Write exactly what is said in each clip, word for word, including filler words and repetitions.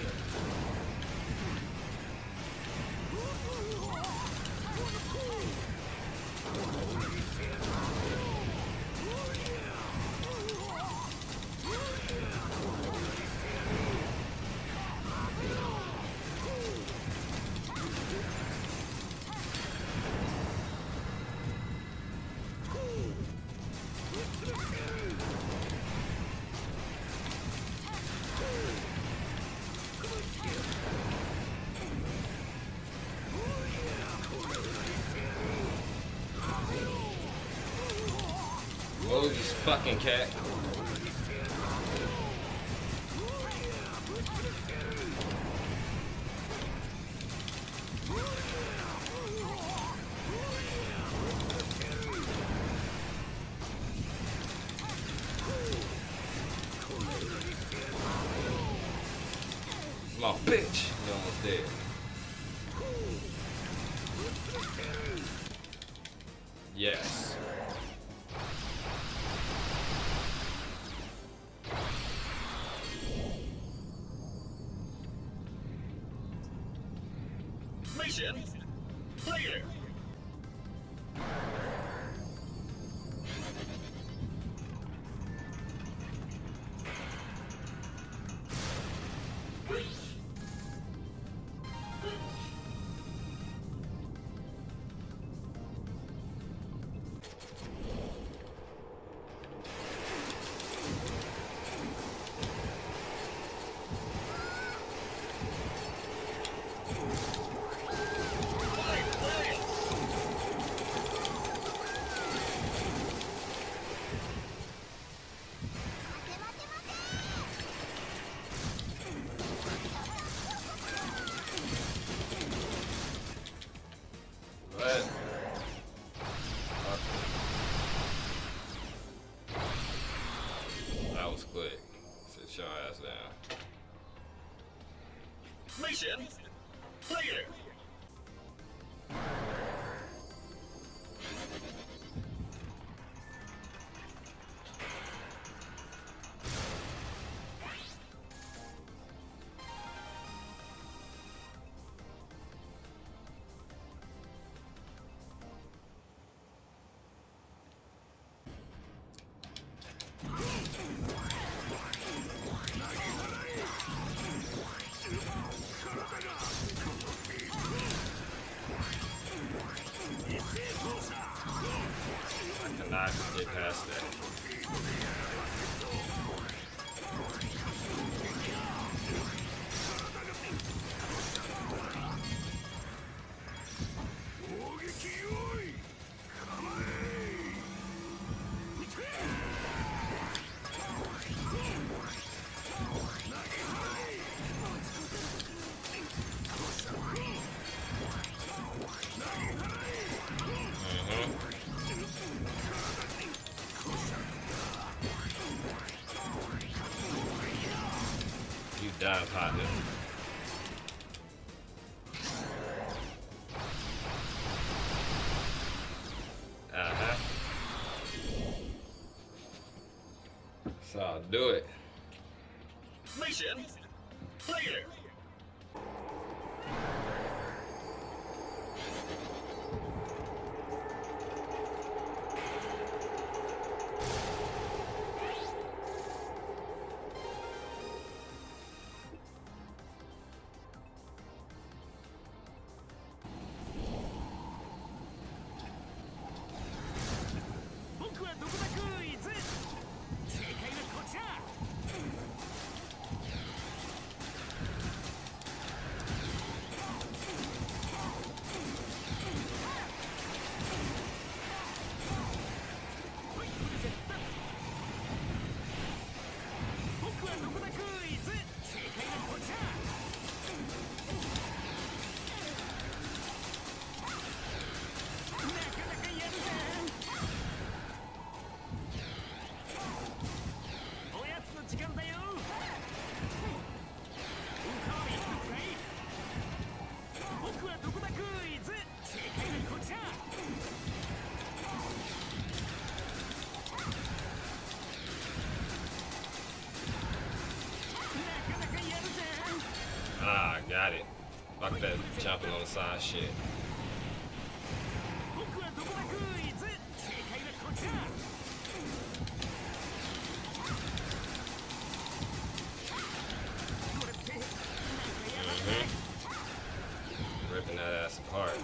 Oh, you fucking cat. Come on, bitch. You're almost dead. Yes. Mission clear. That was quick. Sit your ass down. Mission clear. I cannot get past that. You done, partner. Uh-huh. So I'll do it. Mission clear. Ah, got it. Fuck that jumping on the side shit. Mm-hmm. Ripping that ass apart.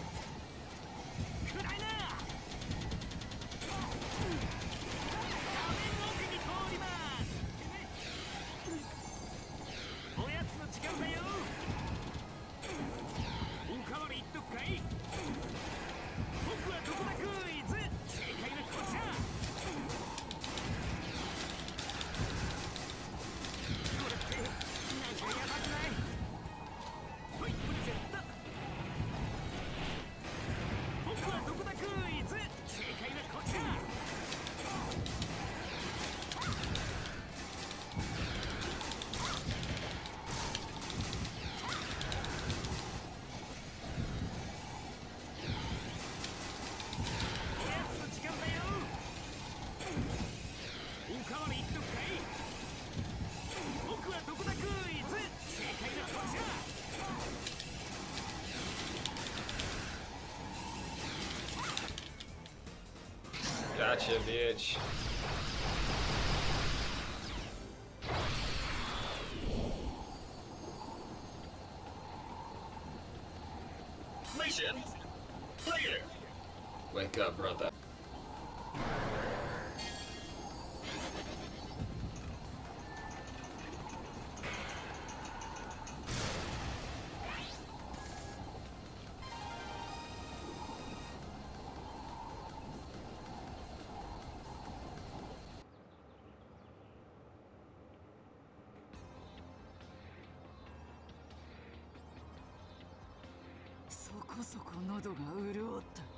Gotcha, bitch. Mission clear. Wake up, brother. そこそこ喉が潤ったか。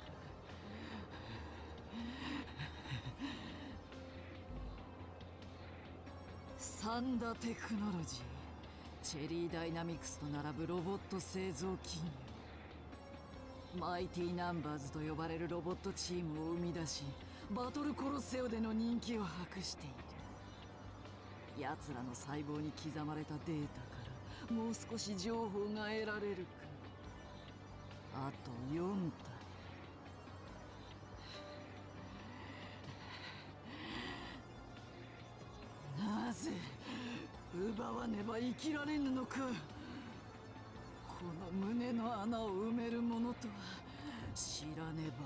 サンダテクノロジー、チェリーダイナミクスと並ぶロボット製造企業。マイティナンバーズと呼ばれるロボットチームを生み出し、バトルコロッセオでの人気を博している。奴らの細胞に刻まれたデータからもう少し情報が得られるか。あとよんたい。なぜ奪わねば生きられぬのか。この胸の穴を埋めるものとは知らねばならん。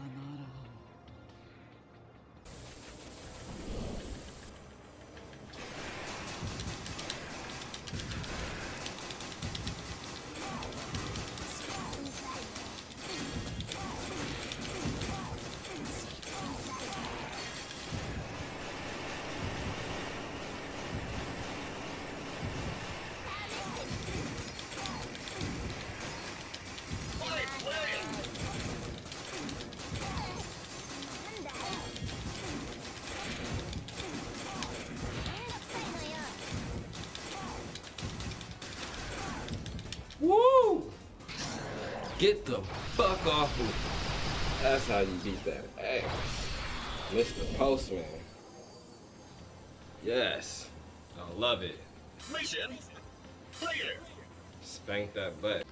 Woo! Get the fuck off me. That's how you beat that ass. Mister Postman. Yes. I love it. Mission clear. Spank that butt.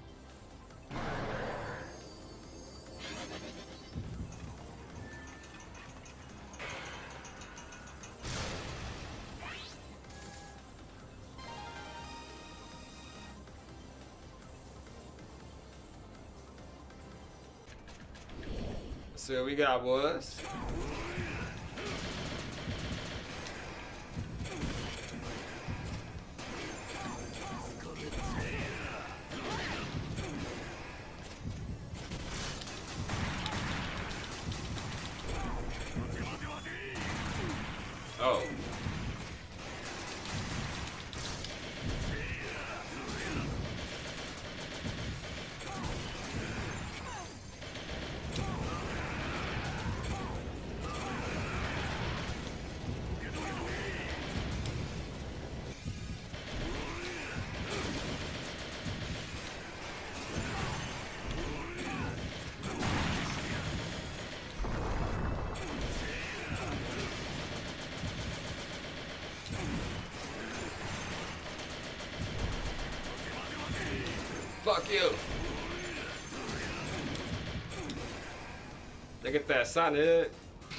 See what we got, boys. Oh. Fuck you. Look at that Sonic.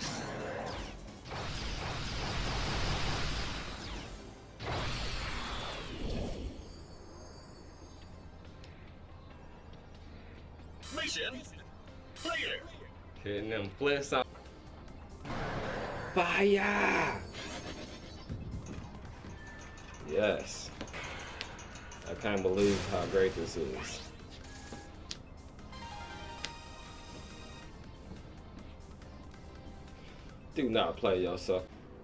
Mission clear. Hitting them flips on fire. Yes. I can't believe how great this is. Do not play yourself.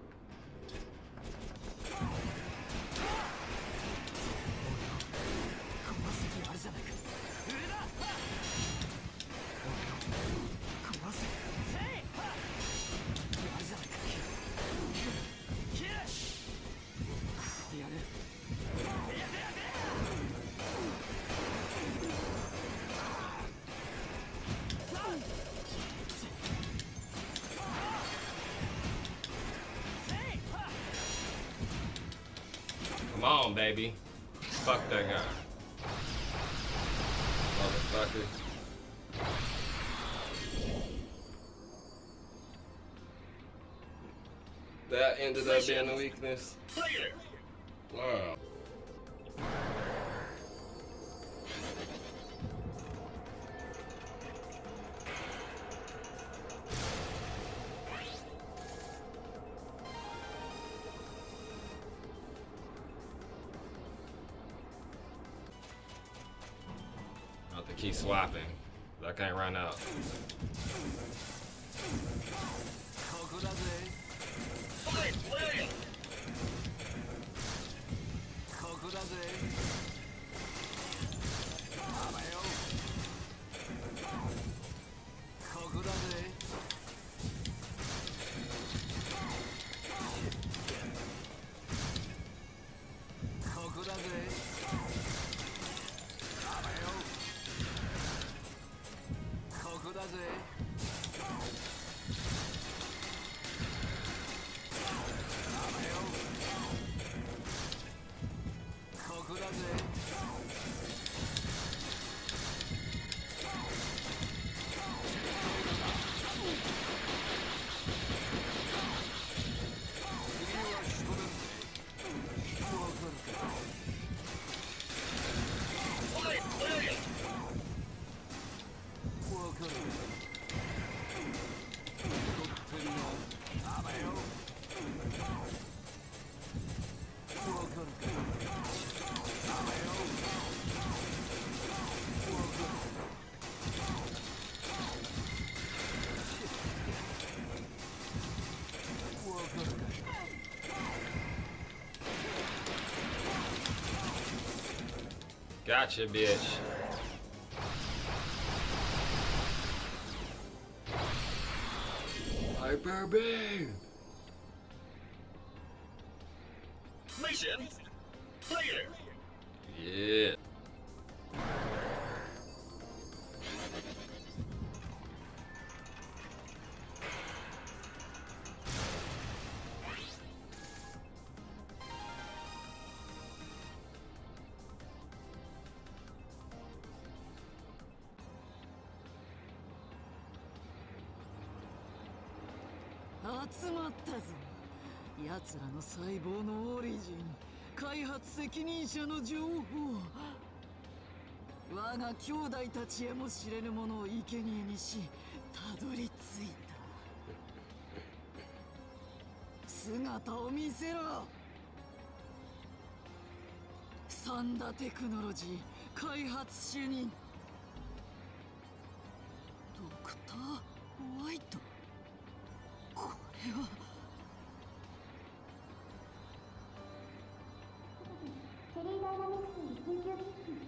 Come on, baby. Fuck that guy. Motherfucker. That ended up being a weakness. Clear. Wow. I have to keep swapping. I can't run out. Fight William. Fight William. Gotcha, bitch. Hyper beam. Mission clear. Yeah. 集まったぞ。奴らの細胞のオリジン、開発責任者の情報。我が兄弟たちへも知れぬものを生贄にしたどり着いた。姿を見せろ。サンダテクノロジー開発主任ドクター・ホワイト。これはチェリーダイナミクスに緊急接近。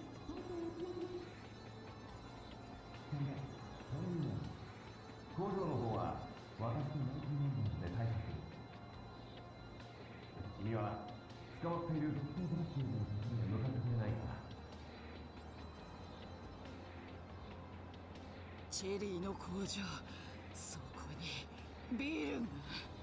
工場の方は私とナインティナインで対処する。君は捕まっているドクター・ブラッシュのところに向かってくれないか。 チェリーの工場、そこにビルが。